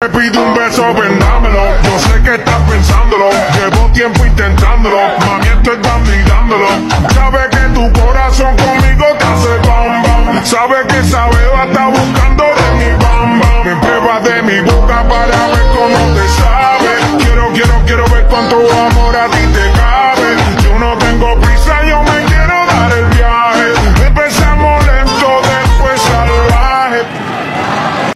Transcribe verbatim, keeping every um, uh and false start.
Me pide un beso, vendámelo. Yo sé que estás pensándolo. Llevo tiempo intentándolo. Mami, esto están mirándolo. Sabe que tu corazón conmigo te hace bam bam. Sabe que esa beba está buscando de mi bam bam. Me prueba de